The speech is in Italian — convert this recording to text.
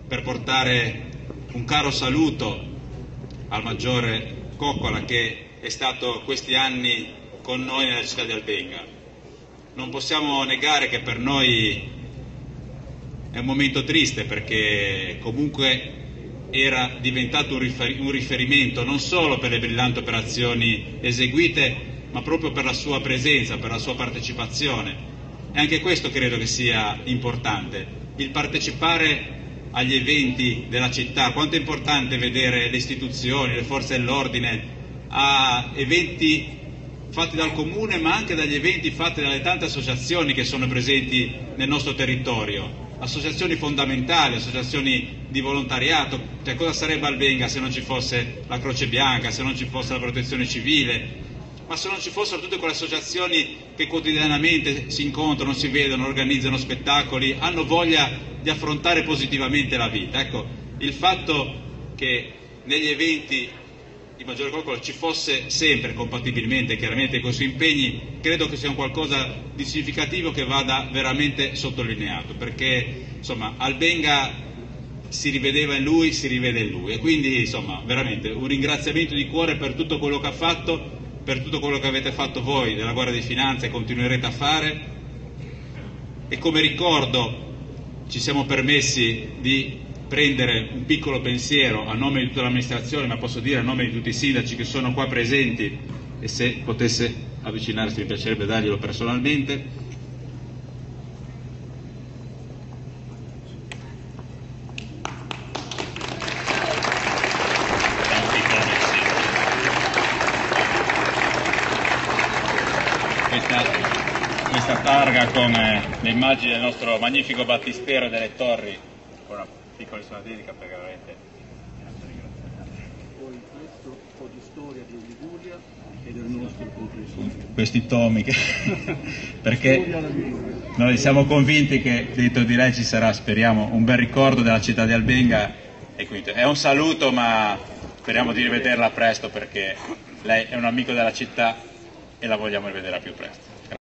per portare un caro saluto al maggiore Coccola, che è stato questi anni con noi nella città di Albenga. Non possiamo negare che per noi è un momento triste, perché comunque era diventato un riferimento non solo per le brillanti operazioni eseguite, ma proprio per la sua presenza, per la sua partecipazione. E anche questo credo che sia importante, il partecipare agli eventi della città. Quanto è importante vedere le istituzioni, le forze dell'ordine a eventi fatti dal comune, ma anche dagli eventi fatti dalle tante associazioni che sono presenti nel nostro territorio, associazioni fondamentali, associazioni di volontariato. Cioè, cosa sarebbe Albenga se non ci fosse la Croce Bianca, se non ci fosse la Protezione Civile, ma se non ci fossero tutte quelle associazioni che quotidianamente si incontrano, si vedono, organizzano spettacoli, hanno voglia di affrontare positivamente la vita. Ecco, il fatto che negli eventi di maggiore Coccola ci fosse sempre, compatibilmente chiaramente con i suoi impegni, credo che sia un qualcosa di significativo che vada veramente sottolineato, perché insomma Albenga si rivedeva in lui, si rivede in lui, e quindi insomma veramente un ringraziamento di cuore per tutto quello che ha fatto, per tutto quello che avete fatto voi della Guardia di Finanza e continuerete a fare. E come ricordo ci siamo permessi di prendere un piccolo pensiero a nome di tutta l'amministrazione, ma posso dire a nome di tutti i sindaci che sono qua presenti, e se potesse avvicinarsi mi piacerebbe darglielo personalmente. Questa targa con le immagini del nostro magnifico battistero delle torri, con una piccola dedica, perché veramente poi questo un po' di storia di Liguria e del nostro complesso. Questi tomi perché noi siamo convinti che dentro di lei ci sarà, speriamo, un bel ricordo della città di Albenga, e quindi è un saluto, ma speriamo di rivederla presto, perché lei è un amico della città e la vogliamo rivedere più presto.